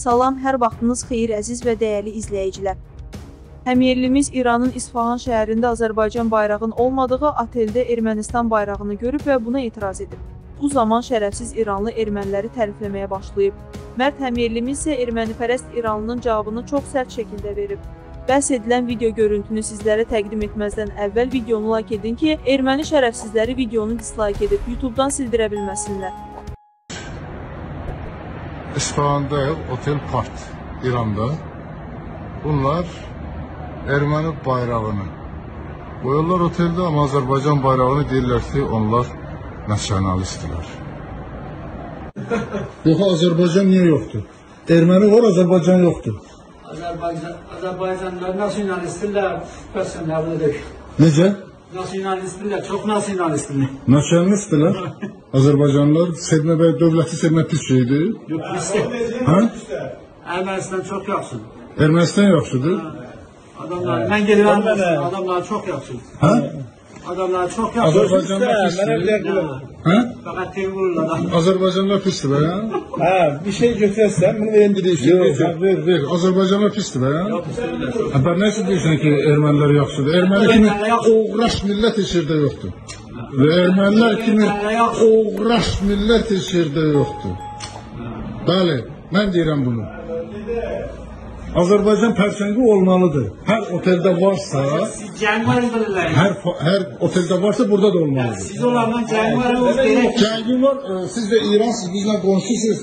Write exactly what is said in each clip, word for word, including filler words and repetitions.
Salam, hər vaxtınız xeyir əziz və dəyərli izləyicilər. Həmyerlimiz İranın İsfahan şəhərində Azərbaycan bayrağının olmadığı oteldə Ermənistan bayrağını görüb və buna etiraz edib. Bu zaman şərəfsiz İranlı erməniləri tərifləməyə başlayıb. Mərd həmyerlimiz isə ermənipərəst İranlının cavabını çox sərt şəkildə verib. Bəhs edilən video görüntünü sizlərə təqdim etməzdən əvvəl videonu like edin ki, erməni şərəfsizləri videonu dislike edib YouTube-dan sildirə bilməsinlər. İsfahandayıq, Otel Part, İranda. Bunlar erməni bayrağını qoyurlar oteldə, amma Azərbaycan bayrağını deyirlər ki, onlar nasionalistdirlər. Yox, Azərbaycan niyə yoxdur? Erməni var, Azərbaycan yoxdur. Azərbaycan, Azərbaycanlılar nasionalistdirlər, bəs nə bilək? Necə? Nasionalistdirlər, çox nasionalistdirlər. Nasionalistdirlər? Azərbaycanlılar sevmə və dövləti sevmə pis şeydir. Yox, pisdir. Hə? Ermənistan çox yaxşıdır. Ermənistan yaxşıdır? Adamlar, mən gelirəm, adamlar çox yaxşıdır. Hə? Adamlar çox yaxşıdır. Azərbaycanlılar pisdir. Hə? Fəqət teyir vururlar. Azərbaycanlılar pisdir bə, hə? Hə, bir şey götürərsən, bunu verin deyirsən. Yox, ver, ver. Azərbaycanlılar pisdir bə, hə? Hə, bə, nə üçün deyirsən ki, ermənilər yaxşıdır? Erməni kimi oğraş millət heç yerdə yoxdur. Və ermənilər kimi oğraş millət heç yerdə yoxdur. Bəli, mən deyirəm bunu. Azərbaycan pərçəngi olmalıdır. Hər oteldə varsa, hər, hər oteldə varsa burada da olmalıdır. Siz olandan cəng var, o gerek. Cəngin var, e, siz də İran, siz bizlə qonşusunuz.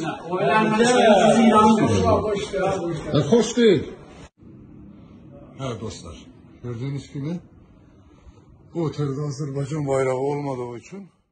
E, hoş değil. Hə dostlar, gördüğünüz gibi bu otelde Azərbaycan bayrağı olmadığı için